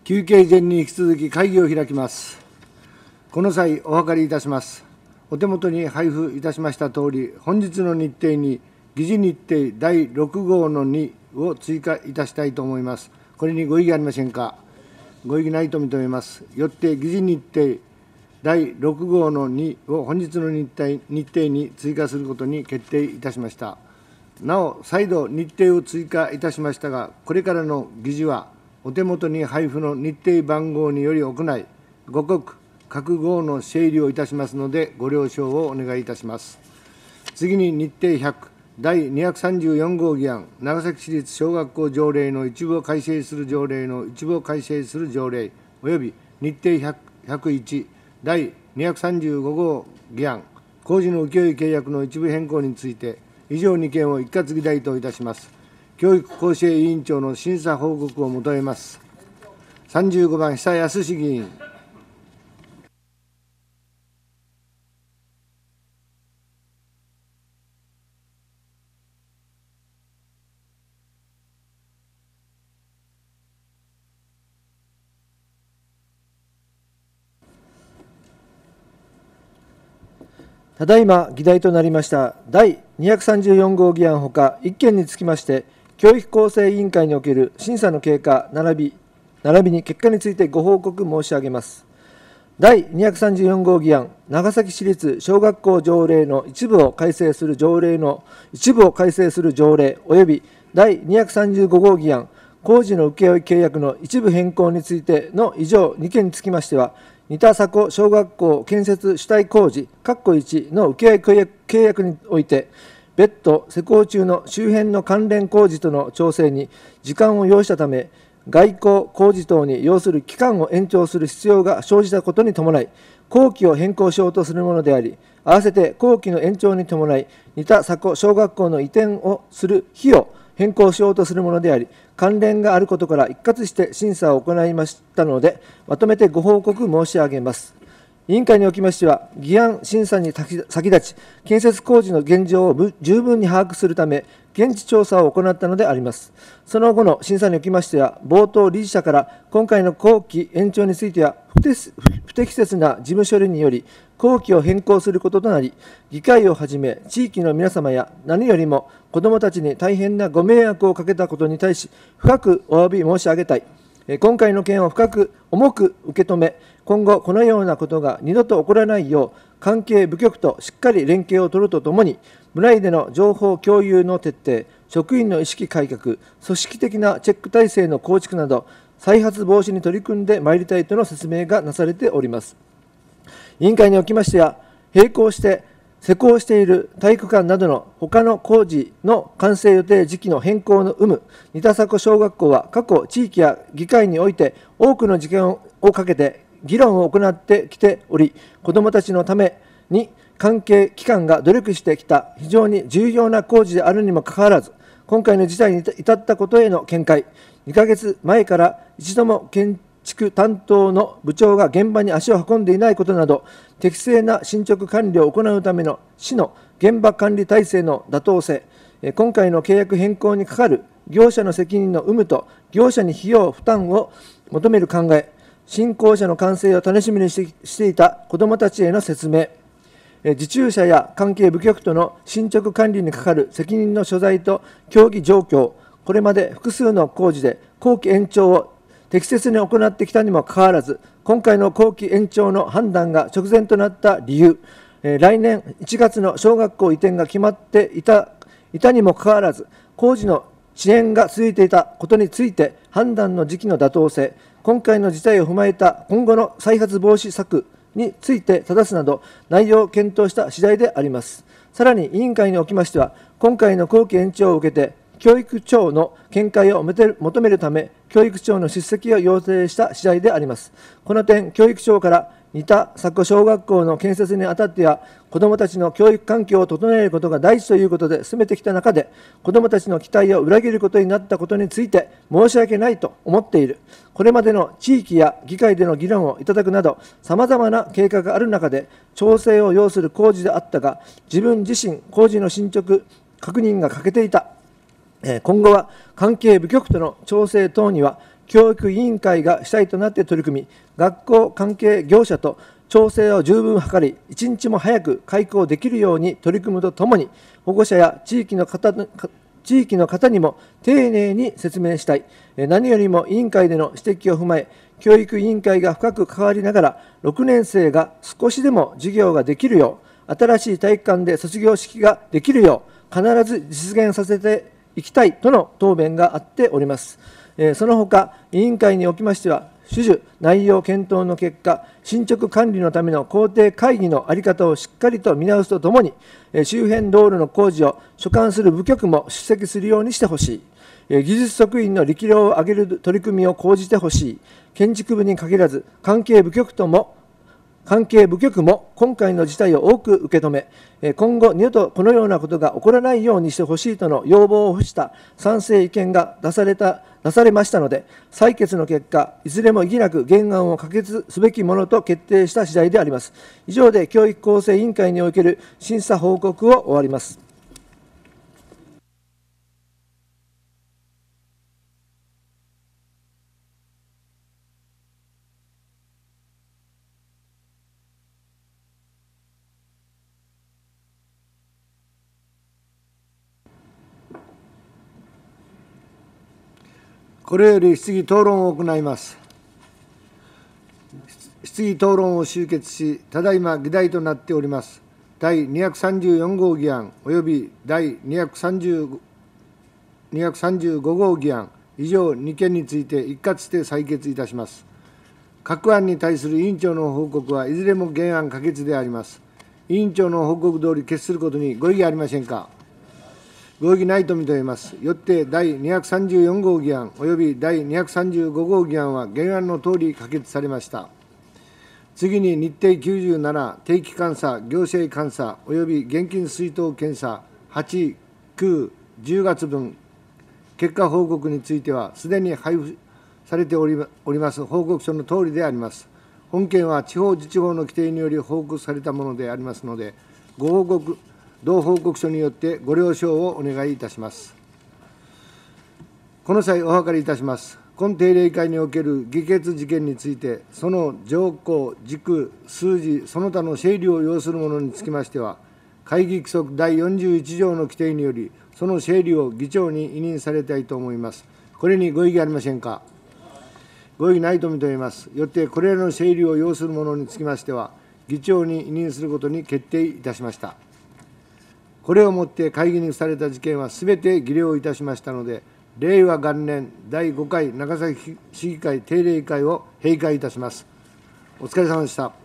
休憩前に引き続き会議を開きます。この際、お諮りいたします。お手元に配布いたしましたとおり、本日の日程に議事日程第6号の2を追加いたしたいと思います。これにご異議ありませんか。ご異議ないと認めます。よって議事日程第6号の2を本日の日程に追加することに決定いたしました。なお、再度日程を追加いたしましたが、これからの議事は、お手元に配布の日程番号により行い、五刻各号の整理をいたしますので、ご了承をお願いいたします。次に日程100、第234号議案、長崎市立小学校条例の一部を改正する条例の一部を改正する条例、および日程101、第235号議案、工事の請負契約の一部変更について、以上2件を一括議題といたします。教育公正委員長の審査報告を求めます。35番、久康議員。 ただいま議題となりました第234号議案ほか1件につきまして、教育公正委員会における審査の経過並びに結果についてご報告申し上げます。第234号議案、長崎市立小学校条例の一部を改正する条例および第235号議案、工事の請負契約の一部変更についての以上2件につきましては、仁田佐古小学校建設主体工事1の請負契約において、別途施工中の周辺の関連工事との調整に時間を要したため、外交工事等に要する期間を延長する必要が生じたことに伴い、工期を変更しようとするものであり、合わせて工期の延長に伴い、仁田佐古小学校の移転をする日を変更しようとするものであり、関連があることから一括して審査を行いましたので、まとめてご報告申し上げます。委員会におきましては、議案審査に先立ち、建設工事の現状を十分に把握するため、現地調査を行ったのであります。その後の審査におきましては、冒頭理事者から今回の工期延長については、不適切な事務処理により、工期を変更することとなり、議会をはじめ、地域の皆様や何よりも子どもたちに大変なご迷惑をかけたことに対し、深くお詫び申し上げたい。今回の件を重く受け止め、今後このようなことが二度と起こらないよう、関係部局としっかり連携を取るとともに、村井での情報共有の徹底、職員の意識改革、組織的なチェック体制の構築など、再発防止に取り組んでまいりたいとの説明がなされております。委員会におきましては、並行して施工している体育館などの他の工事の完成予定時期の変更の有無、仁田佐古小学校は過去、地域や議会において多くの時間をかけて議論を行ってきており、子どもたちのために関係機関が努力してきた非常に重要な工事であるにもかかわらず、今回の事態に至ったことへの見解、2ヶ月前から一度も建築担当の部長が現場に足を運んでいないことなど、適正な進捗管理を行うための市の現場管理体制の妥当性、今回の契約変更にかかる業者の責任の有無と、業者に費用負担を求める考え、新校舎の完成を楽しみにしていた子どもたちへの説明、受注者や関係部局との進捗管理にかかる責任の所在と協議状況、これまで複数の工事で工期延長を適切に行ってきたにもかかわらず、今回の工期延長の判断が直前となった理由、来年1月の小学校移転が決まっていたにもかかわらず、工事の遅延が続いていたことについて、判断の時期の妥当性、今回の事態を踏まえた今後の再発防止策について正すなど、内容を検討した次第であります。さらに委員会におきましては、今回の工期延長を受けて、教育長の見解を求めるため、教育長の出席を要請した次第であります。この点、教育長から仁田佐古小学校の建設にあたっては、子どもたちの教育環境を整えることが第一ということで進めてきた中で、子どもたちの期待を裏切ることになったことについて申し訳ないと思っている。これまでの地域や議会での議論をいただくなど、さまざまな経過がある中で、調整を要する工事であったが、自分自身、工事の進捗確認が欠けていた。今後は関係部局との調整等には、 教育委員会が主体となって取り組み、学校関係業者と調整を十分図り、一日も早く開校できるように取り組むとともに、保護者や地域の方にも丁寧に説明したい。何よりも委員会での指摘を踏まえ、教育委員会が深く関わりながら、6年生が少しでも授業ができるよう、新しい体育館で卒業式ができるよう、必ず実現させていきたいとの答弁があっております。その他、委員会におきましては、種々内容検討の結果、進捗管理のための工程会議の在り方をしっかりと見直すとともに、周辺道路の工事を所管する部局も出席するようにしてほしい。技術職員の力量を上げる取り組みを講じてほしい。建築部に限らず、関係部局も今回の事態を多く受け止め、今後二度とこのようなことが起こらないようにしてほしいとの要望を付した賛成意見が出されましたので、採決の結果、いずれも異議なく原案を可決すべきものと決定した次第であります。以上で教育構成委員会における審査報告を終わります。 これより質疑討論を行います。質疑討論を終結し、ただいま議題となっております第234号議案および第235号議案以上2件について一括して採決いたします。各案に対する委員長の報告はいずれも原案可決であります。委員長の報告通り決することにご異議ありませんか。ご異議ないと認めます。よって第234号議案および第235号議案は原案のとおり可決されました。次に日程97定期監査、行政監査および現金出納検査8、9、10月分結果報告についてはすでに配布されております報告書のとおりであります。本件は地方自治法の規定により報告されたものでありますので、同報告書によってご了承をお願いいたします。この際、お諮りいたします。今定例会における議決事件について、その条項、軸、数字、その他の整理を要するものにつきましては、会議規則第41条の規定により、その整理を議長に委任されたいと思います。これにご異議ありませんか。ご異議ないと認めます。よって、これらの整理を要するものにつきましては、議長に委任することに決定いたしました。これをもって会議に付された事件はすべて議了いたしましたので、令和元年第5回長崎市議会定例会を閉会いたします。お疲れ様でした。